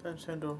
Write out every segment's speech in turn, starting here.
Nintendo.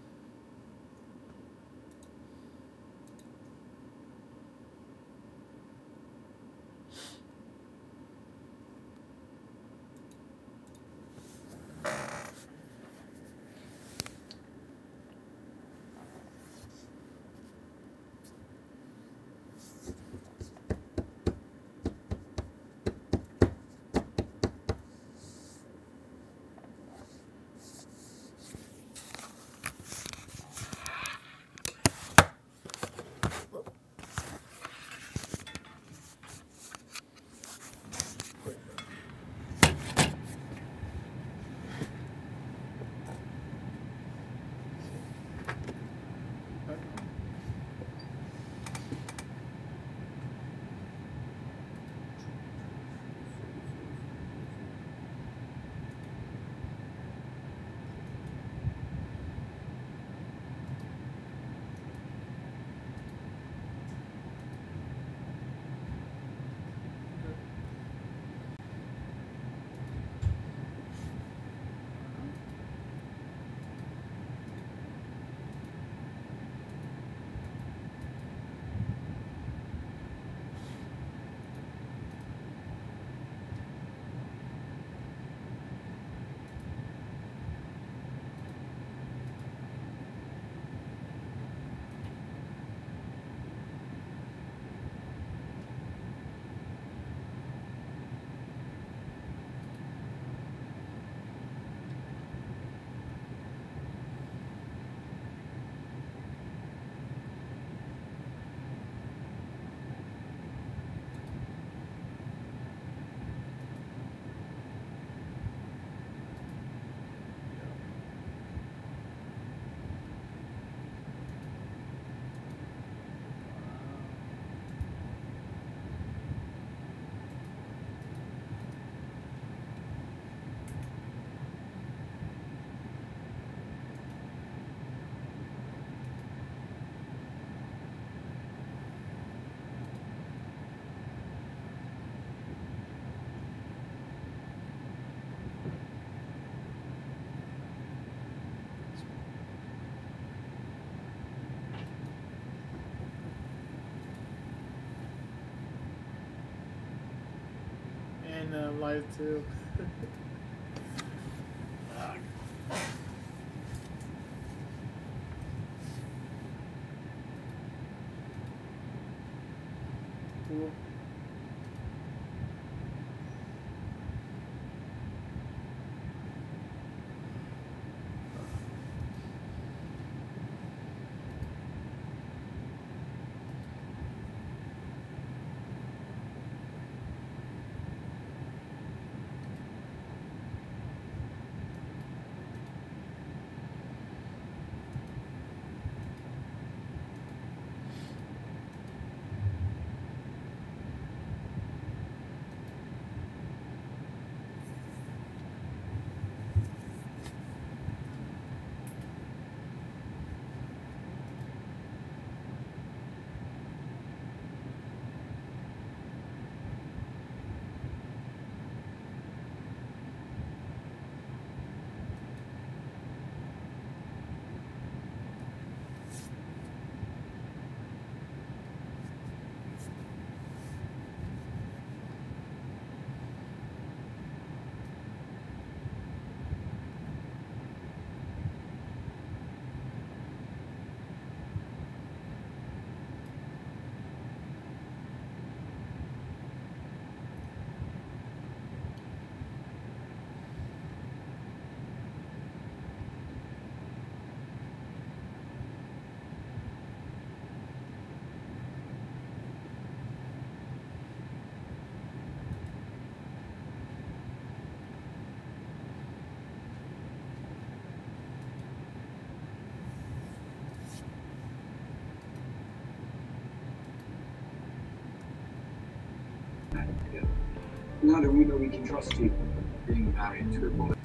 And live too. Cool. Now that we know we can trust you, being married to a woman.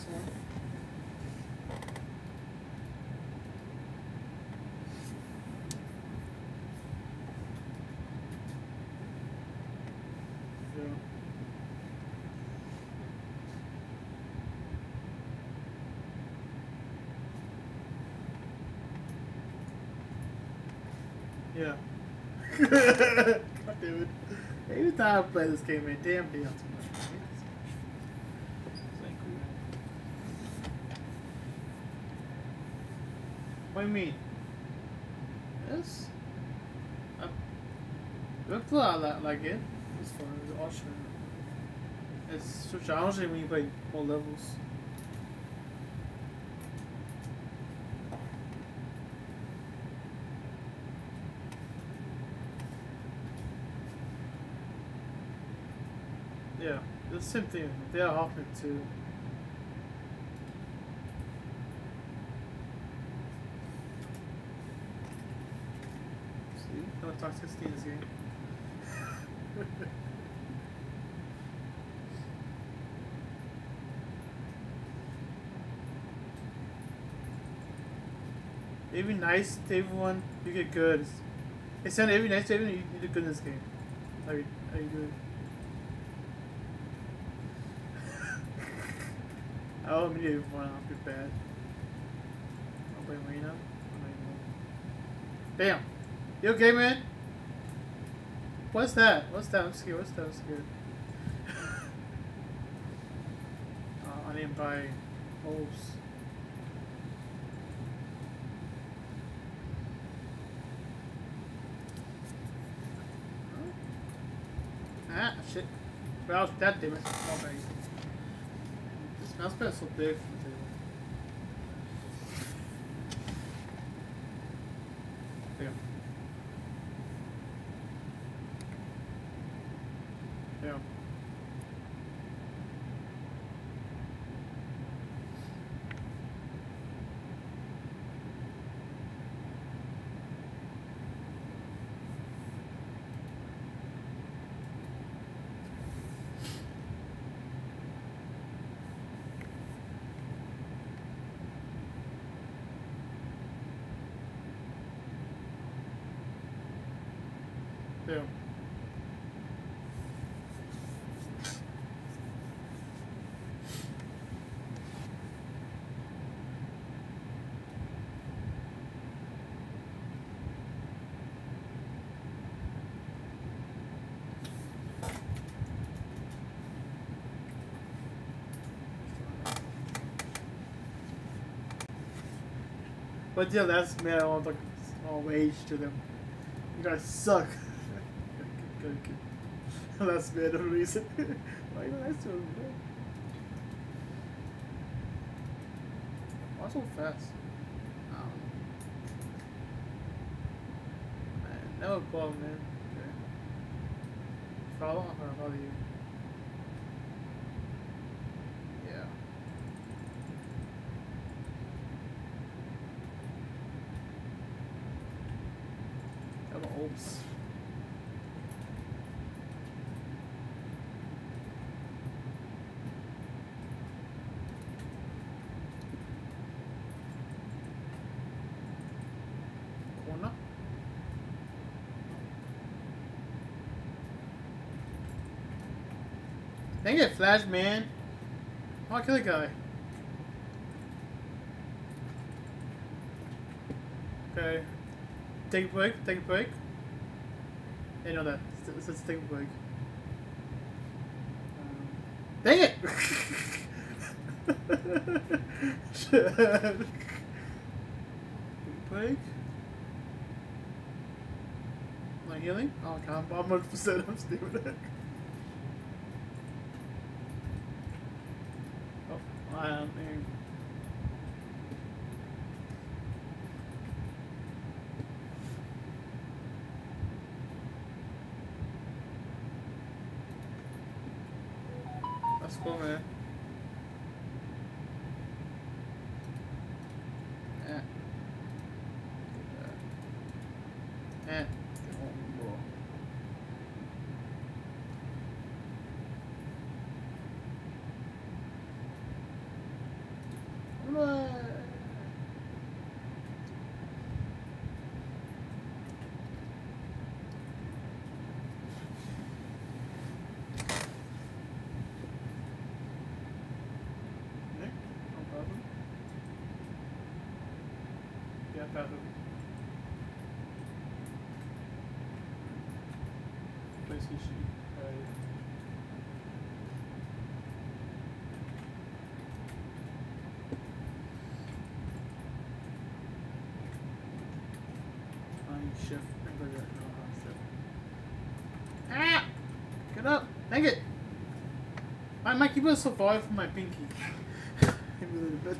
next one. Yeah. Yeah. God damn it. Every time I play this game, man, damn too much. This ain't cool. What do you mean? Yes. I looked a lot like it. It's fun. It's awesome. It's so challenging when you play more levels. Yeah, it's the same thing. They are Hoffman too. See? No toxicity in this game. Every nice to everyone, you get good. It sounded every nice to everyone, you do good in this game. How you doing? Oh, me neither. One, I'll be bad. I'll play Marina. Bam! You okay, man? What's that? What's that? I'm scared. What's that? I'm scared. I didn't buy holes. Ah, shit. Well, that damn it. Oh, man. This mouse pad is so big for the table. Damn. Yeah. Yeah. But yeah, that's man, I want to all age to them. You guys suck. Good. That's man, no reason. Why you nice to him, man? Why so fast? Man, never ball, man. Okay. Follow or follow you? Yeah. Oops. Corner. Dang it, Flash, man. I'll kill the guy. Okay. Take a break, take a break. Hey, no, that. Let's take a break. Dang it! Shit. Break. Am I healing? Oh, God, I'm 100%. I'm stupid. Oh, I am. That's cool, man. Eh. Eh. Yeah, I found him. Place he should. Shift. I go there. No, shift. Ah! Get up! Dang it! My keyboard is so far from my pinky. Maybe a little bit.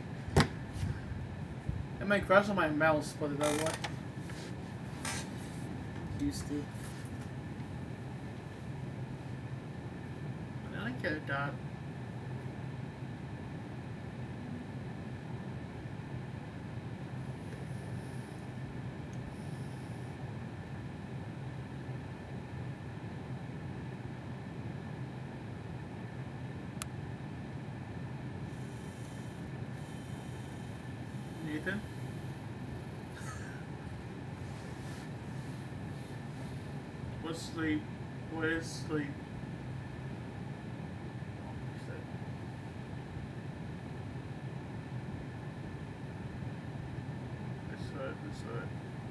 It might crash on my mouse, but that way. Used to. I don't get that. Nathan? What's sleep? What is sleep? That's right.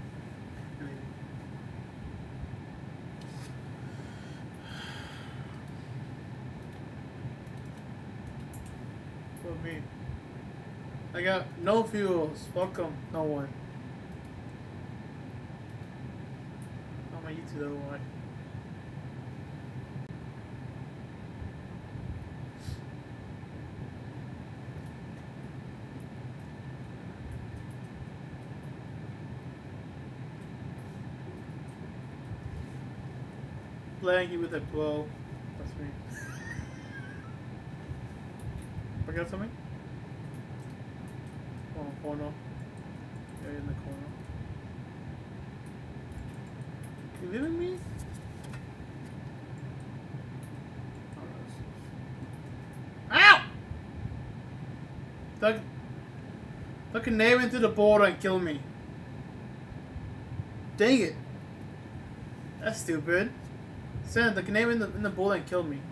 For me. I got no fuels. Welcome, no one. On my YouTube, though, why? Playing you with a blow. That's me. Forgot something? Oh, corner. Yeah, in the corner. You leaving me? Ow! Duck a name into the border and kill me. Dang it. That's stupid. Send the name in the border and kill me.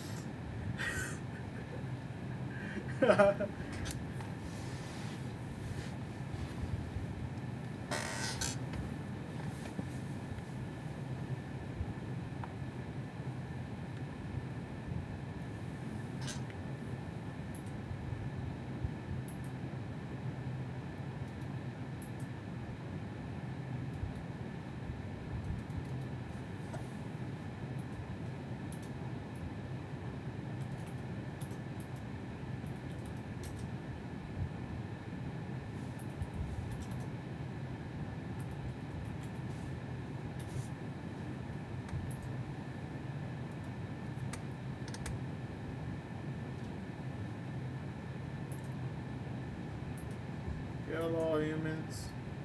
Hello, humans.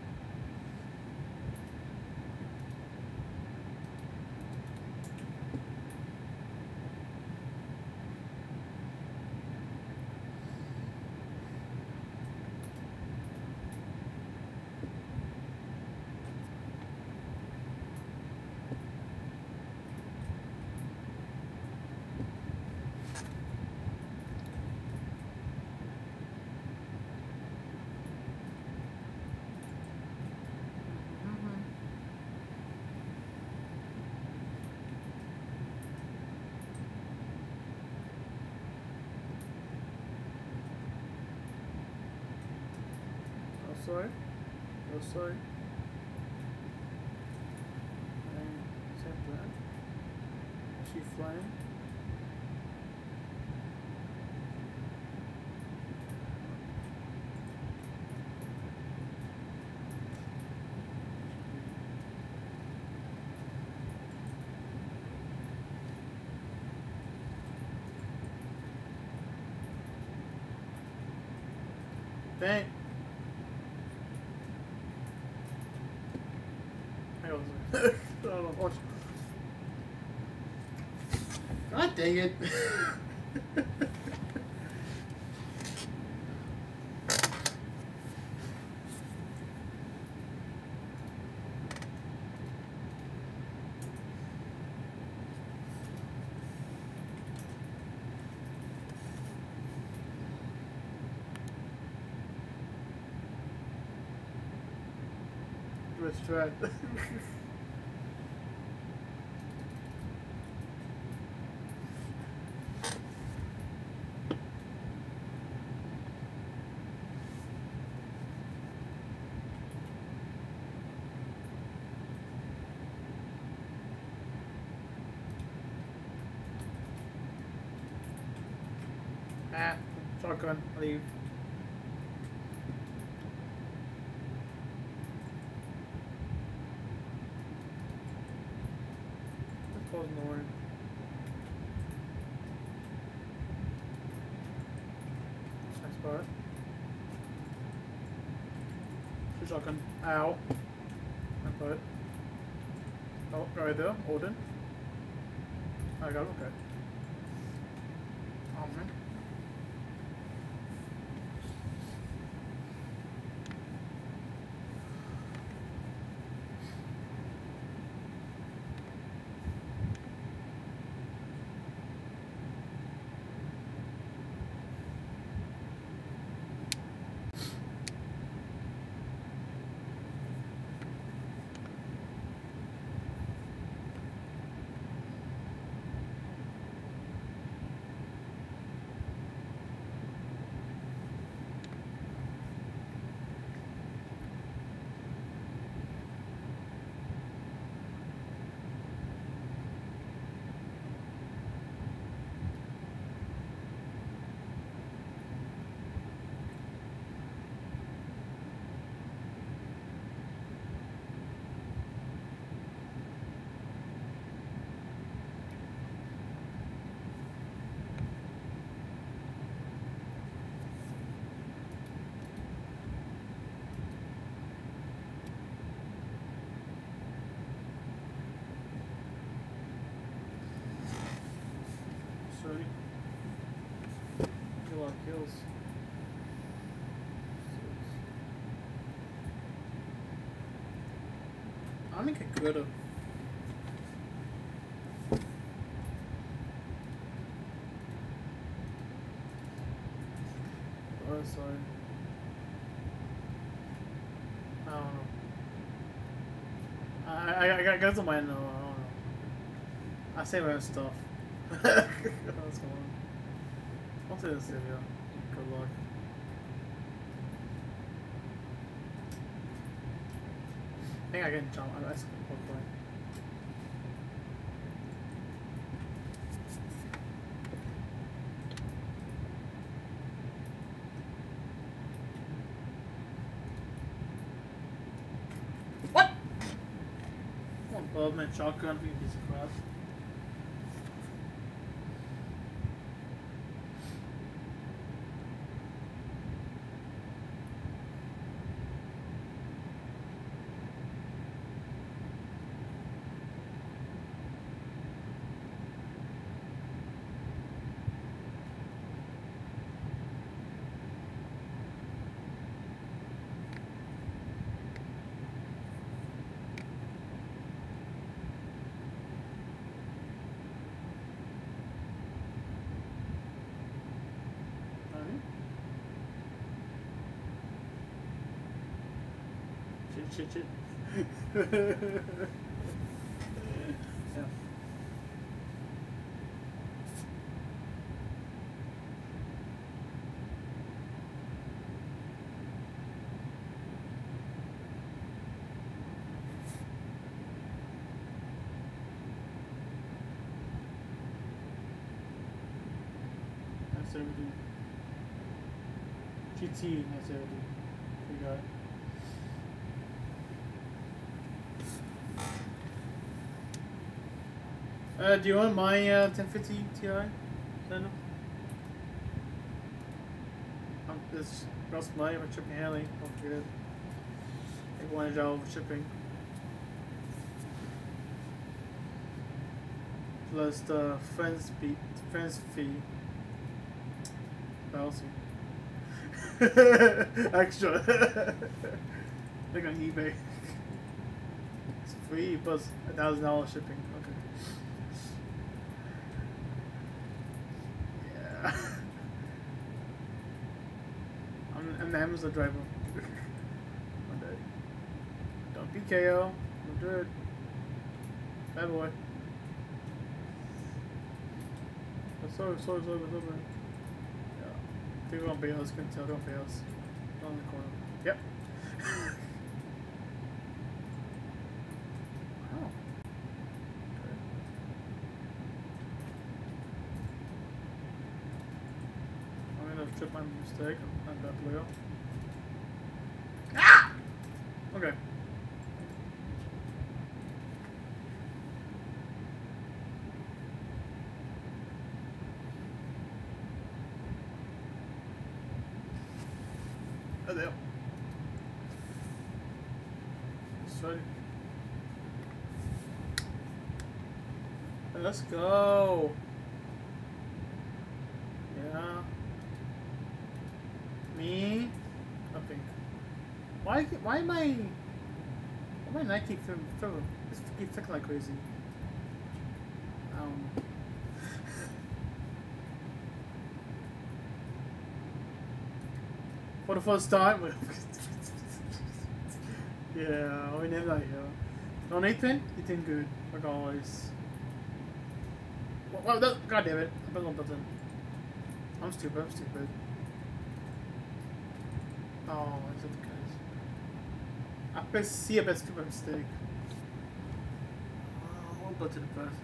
Sorry. Oh, sorry. Same plan. She flying. Dang. God dang it. Let's try. Ah, shotgun, leave. Let's close north. Nice spot. Two shotgun. Ow. My butt. Oh, right there. Odin. I got him, okay. Oh man. Sorry. Get a lot of kills. I think I could have. Oh, sorry. I don't know. I got some mind now. I don't know. I say my stuff. What's going on? I'll say this video. Good luck. I think I can jump. I can poke point. What? Come on, Bob, man. Shotgun, being a piece of crap. Shit. Yeah. That's everything. GT, that's everything. We got it. Do you want my 1050 Ti? Then this cost money for shipping handling. Don't forget it. Like $100 for shipping. Plus the fence fee. Bouncy. Extra. Like on eBay. It's free plus $1,000 shipping. Okay. Yeah. I'm an Amazon driver. One day. Don't PKO. We'll do it. Bad boy. It's over. Yeah. I think we're on Bales. Couldn't tell. They're on Bales. On the corner. Yep. Oh. Okay. I'm gonna trip my mistake. I'm that player. Ah! Okay. Oh, there. Sorry. Let's go. Yeah. Me. I think. Why am I? Why am I not keep keep thinking like crazy? For the first time. Yeah, we never that. Yeah. No, Nathan. Ethan good. Like always. Well, God damn it! I put one button. I'm stupid. Oh, is it the guys? I press C. I bet stupid mistake. Oh, one button to press.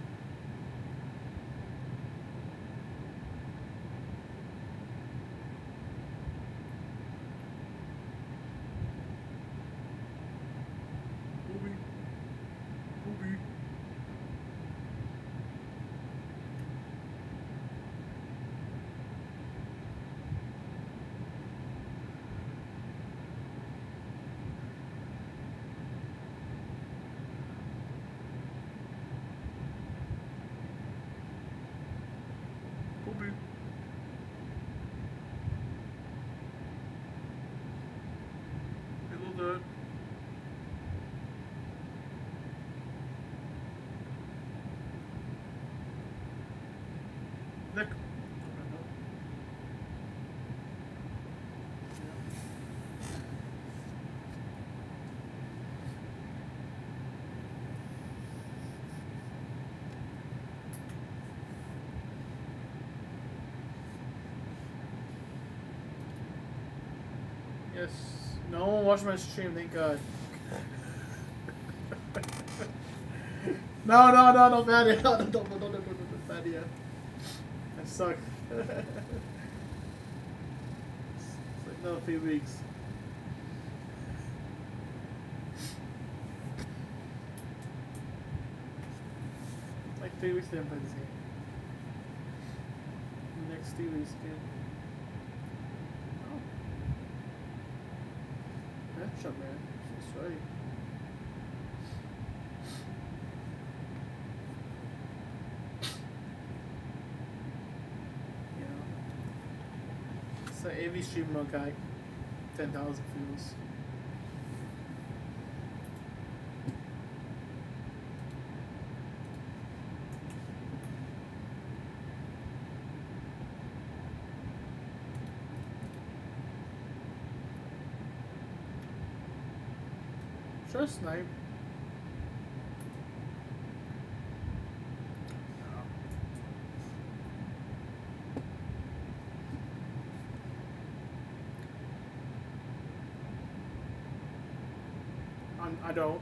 Booby. Booby. Hello there. Nick. Yes. No one watched my stream, thank God. No, bad idea. No, bad idea. I suck. It's like another few weeks. Like 3 weeks to play this game. Next 2 weeks again. Oh. Headshot, man. That's right. So every streamer got 10,000 views. Sure, snipe. I don't.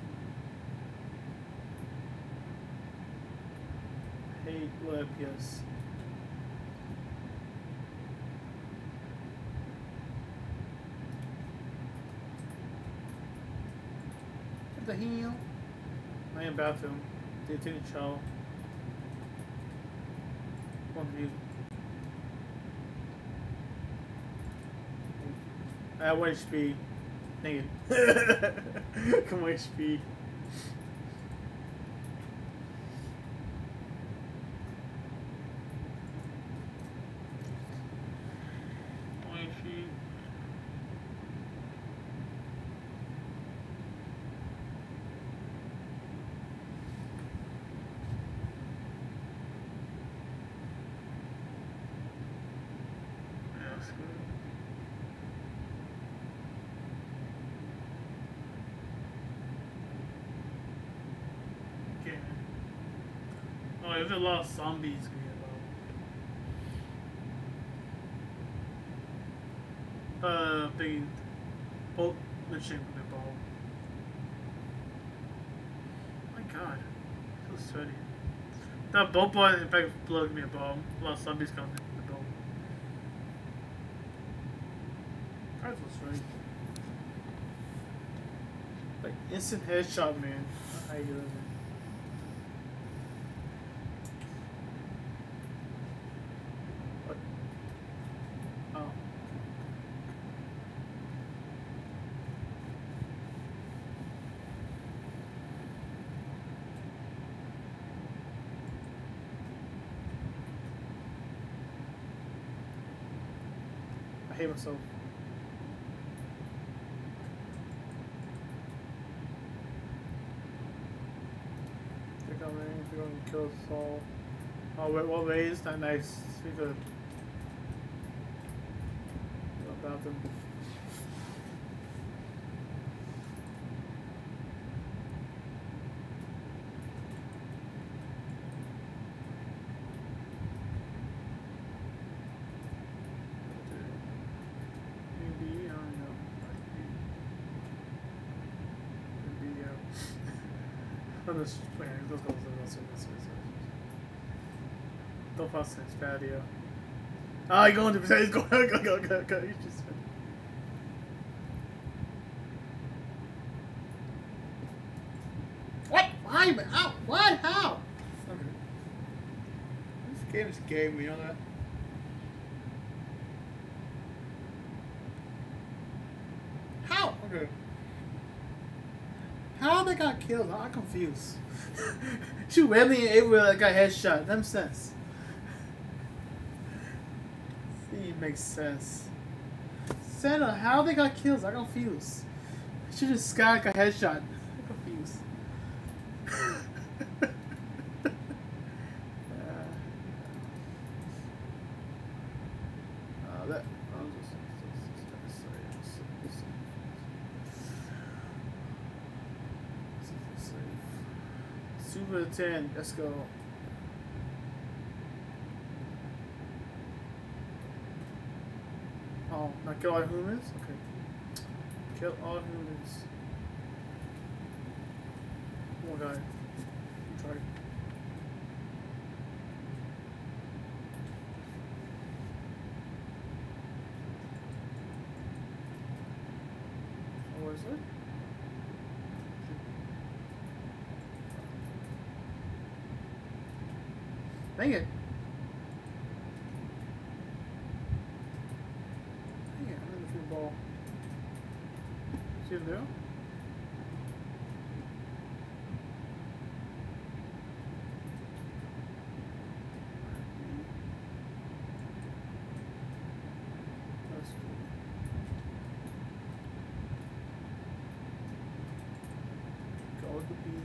Hate low FPS. What the hell? I am bathroom. They take a shower. One view. I have 1 HP. Dang it. Come on, HP. Like, if there's a lot of zombies, it's gonna be a big boat mission with a ball. Oh my god, so sweaty. That boat boy, in fact, blowing me a bomb. A lot of zombies coming in the boat. That's what's right. Like, instant headshot, man. How you doing, man? What? Oh. I hate myself. They're coming. They're going to kill us all. Oh, wait, what way is that nice? We could. What about them? Maybe, I don't know. Maybe, I'm just playing. Let's go. Don't pass this patio. Ah, he's going to he's going. Go. He's just. What? Why? How? What? How? Okay. This game is game, you know that? How? Okay. How they got killed? I'm confused. Shoot randomly everywhere that got headshot. That makes sense. See, it makes sense. Santa, how they got killed? I'm confused. Should just sky got headshot. I'm confused. That. I'll just Super 10, let's go. Oh, not kill all humans? Okay. Kill all humans. One guy. You try. What is it? Dang it. Dang it, I'm in the field ball. See him there? That's cool. Go to B.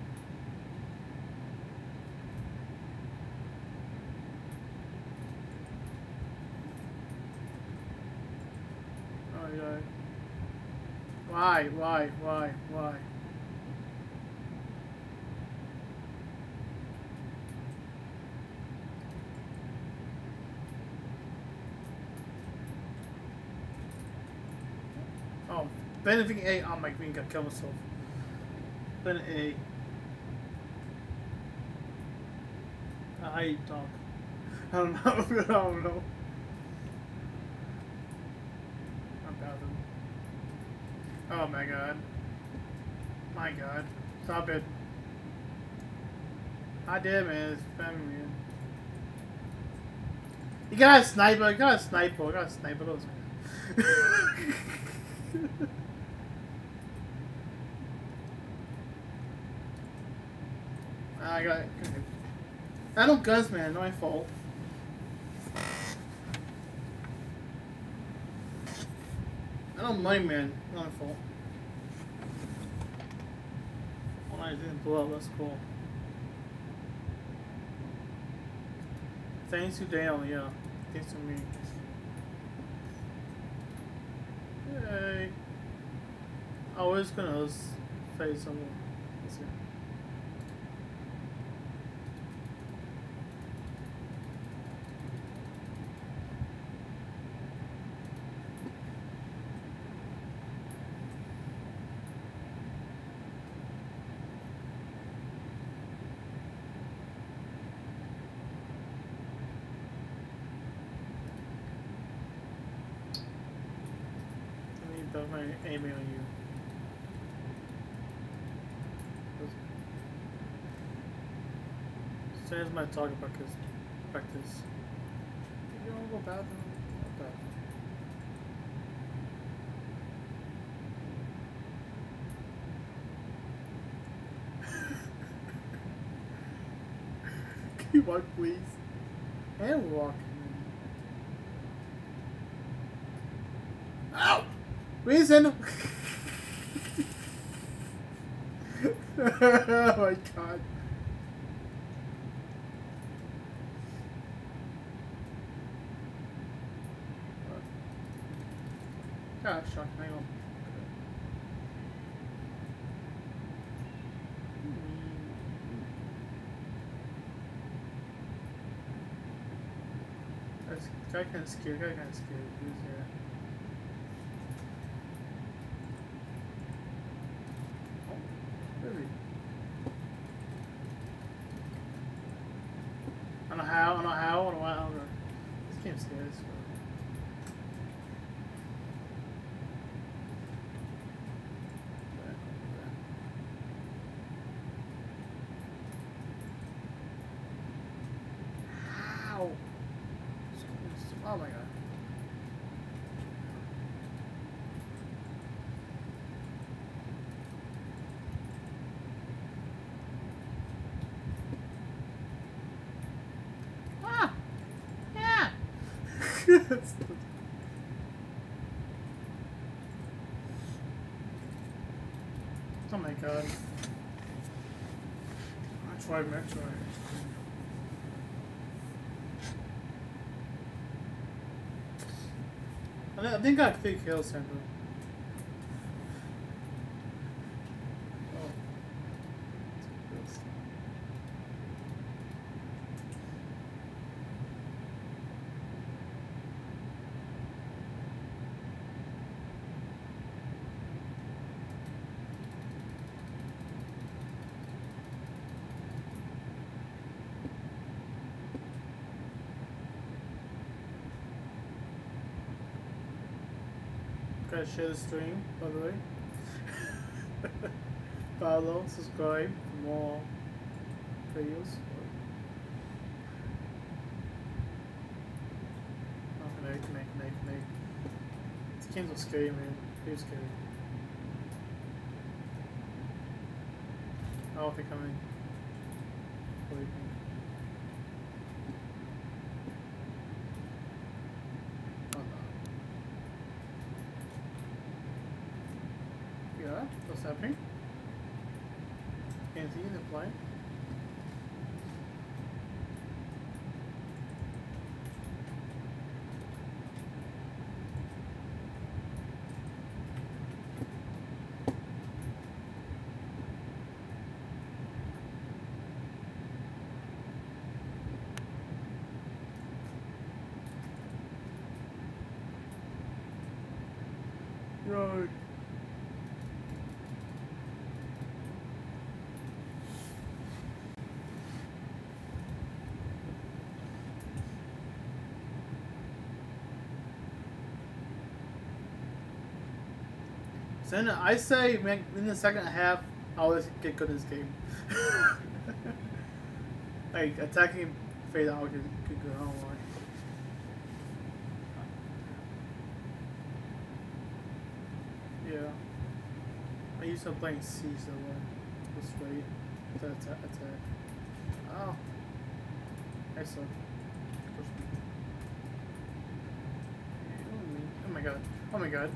Why? Oh, benefiting A. Oh my green got killed myself. Benefit A. How you talk? I don't know. I don't know. Oh my god. My god. Stop it. I did, man. It's family, man. You got a sniper. You got a sniper. You got a sniper. Those, man. I got it. I don't guns, man. Not my fault. I don't money, man. Not my fault. Oh, I didn't blow up. That's cool. Thanks to Dale, yeah. Thanks to me. Yay. I was gonna say someone. Let's see. definitely aiming on you. Same as my target practice. You don't go bathroom. Okay. Can you walk, please? And walk. Ow! Reason! Oh my god. Gosh, hang on. This guy kind of scared. Who's here? Oh, really? I don't know how. I don't know why. This game's scary as fuck. Ow! Oh my god. Ah! Yeah! Oh my god. Metroid. I think I got 3 kills, Sandra. Oh. Gotta share the stream, by the way. Follow, subscribe for more videos. Oh, connect. These games are scary, man. They're scary. Oh, they're coming. Believe me. Oh no. Yeah, what's happening? Can't see the play. Right. So then I say, man, in the second half, I always get good in this game. Like attacking fade out get good. I don't know why. Yeah. I used to playing C, so just wait to attack. Oh, I suck. Oh my god. Oh my god.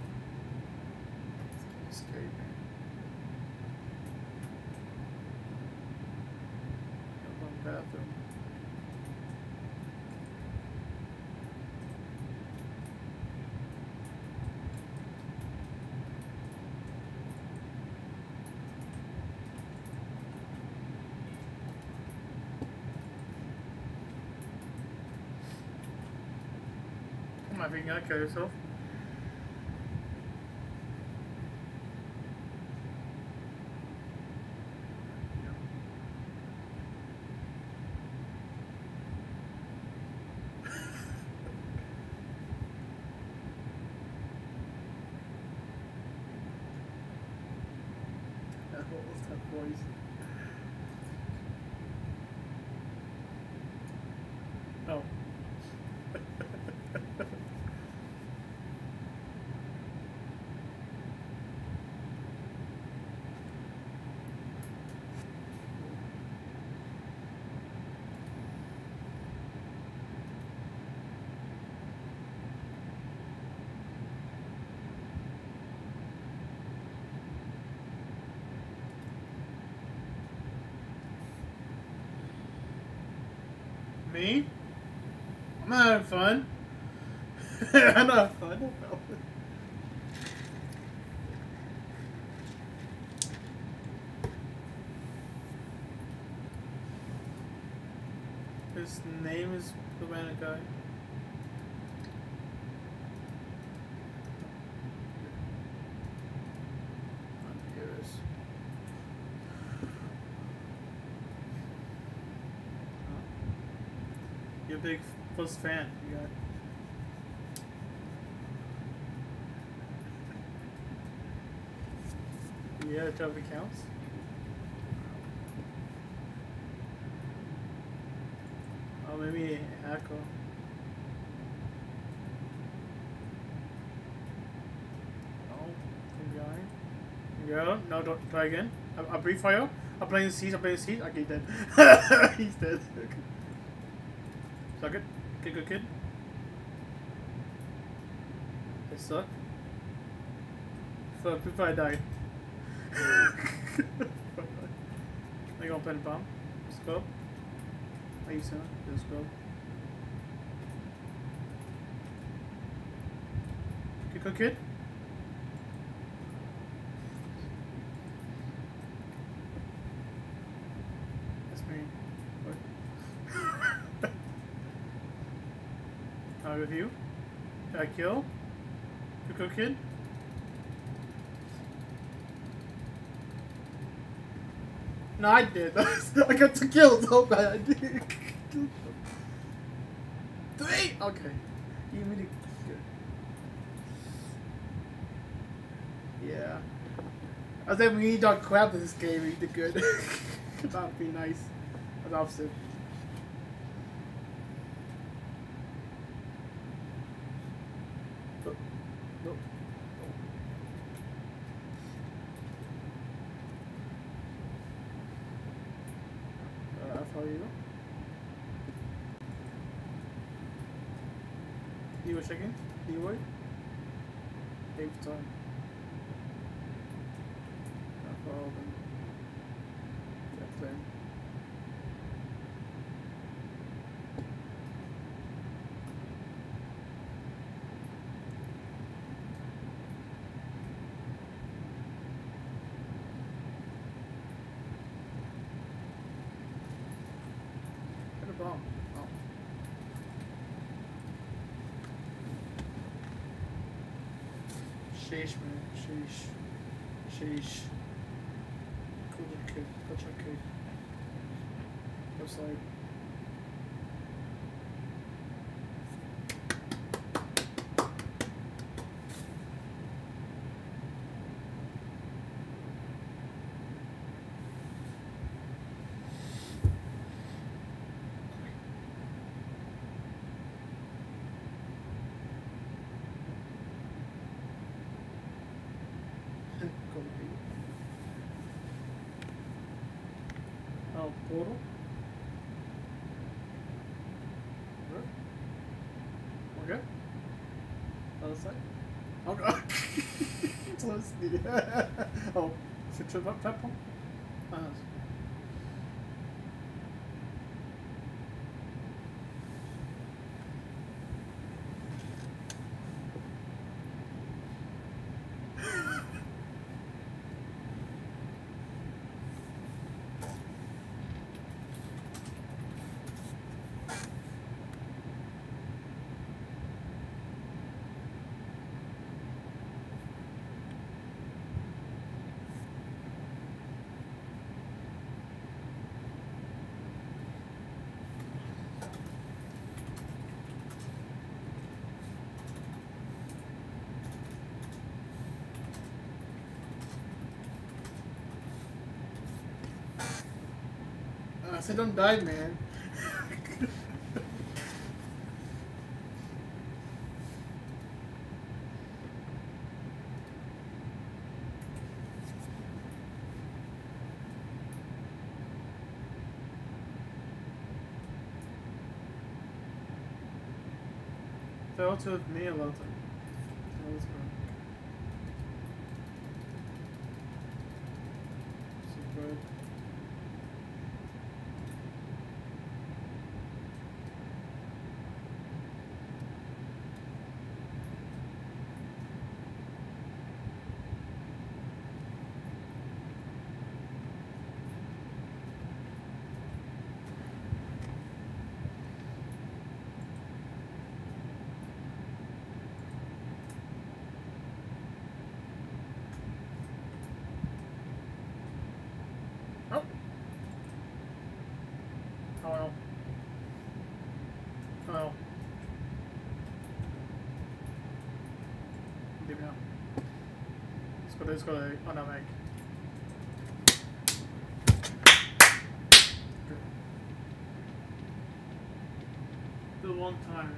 It's scary, man. Bathroom. Am I being gonna kill yourself? voice. Oh. Me? I'm not having fun. I'm not having fun. No. His name is the random guy. Here it is. You're a big first fan. You got. Yeah, trophy counts. Oh, maybe Echo. No, from behind. Yeah, no, don't try again. I'll brief fire. I'm playing the siege. Okay, he's dead. He's dead. Suck it. Good kid. I suck. So before I die. Are you gonna plant a bomb? Scope? Are you soon? Let's go. Good kid. That's me. What? With you? Did I kill? Good kid? No, I did. I got 2 kills. Oh, bad. I did. 3! Okay. You really good. Yeah. I was like, we need dog crap in this game. You did good. That would be nice. That's opposite. Nope. I'll follow you. You were checking? You were? 8th time. I'll follow them. That's them. Get a bomb. Oh. Sheesh, man. Sheesh. Sheesh. Good kid. Good kid. Looks like. Oh, portal? Okay. Other side? Oh god! Close. Oh, should trip up platform? said don't die, man. They also with me a lot of time. So that's good. So good. Oh! Oh well. Oh well. Leave me now. Let's go to on our mic. The one time.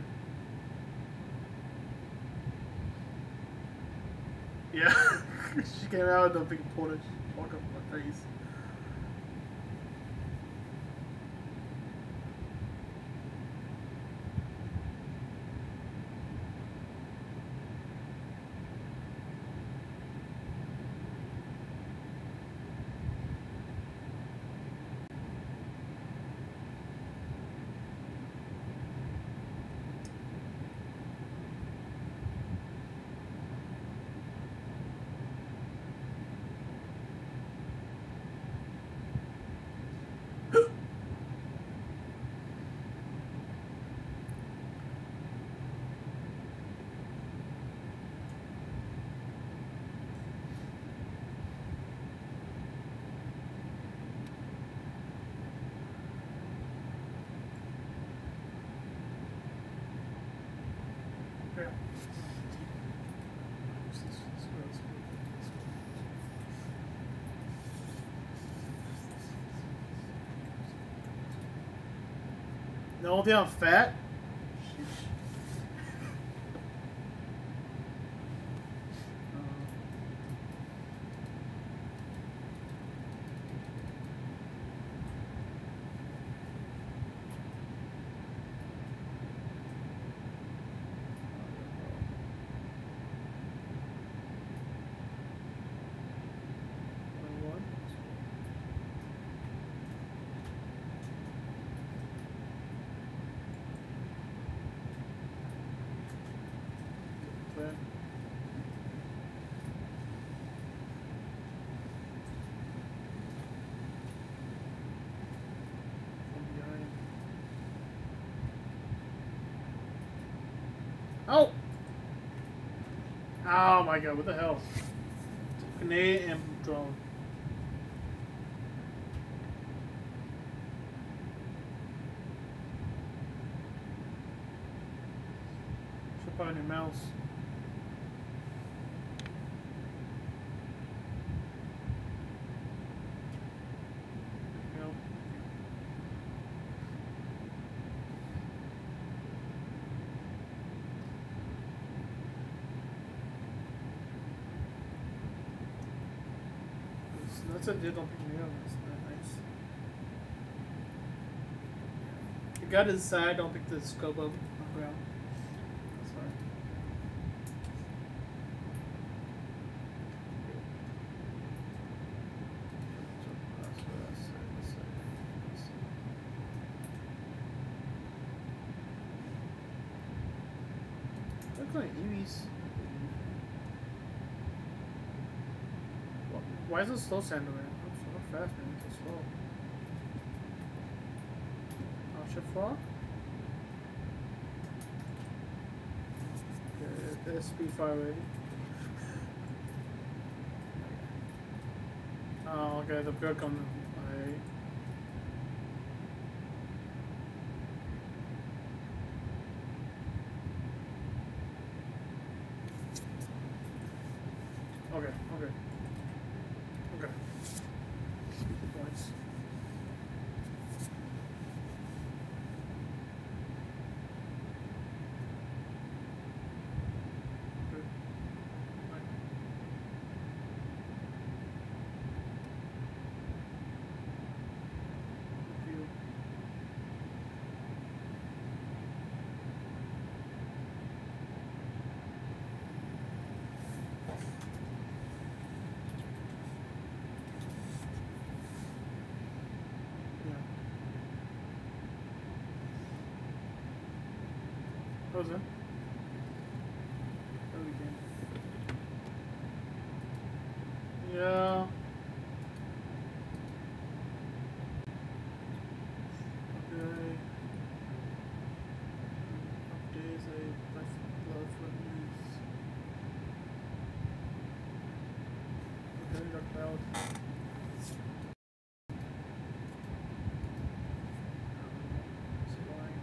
Yeah. She came out with a big Polish fuck up my face. Yeah. No, they are fat. Sheesh. Oh! Oh my god, what the hell? Grenade and drone. Should put on your mouse. You know. That's a deal, don't pick me up. That's not nice. You got inside, don't pick the scope up on the ground. That's fine. Look like Eevees. Why is it slow sand man? I'm so fast, man. It's so slow. Oh, shit, frog? Okay, SP5 ready. Oh, okay, the bird coming. Alright. Okay, okay. Okay. Points. was that? Oh, we can. Yeah. Okay. Updates, I love what news. Okay, dark cloud. It's boring.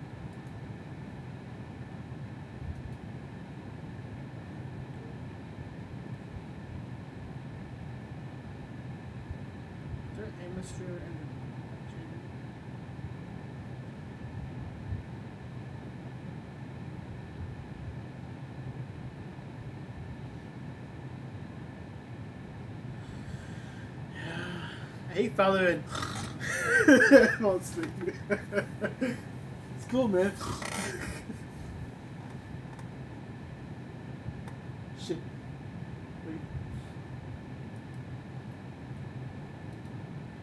Is there an atmosphere in the I hate Valorant. Honestly. It's cool, man. Shit.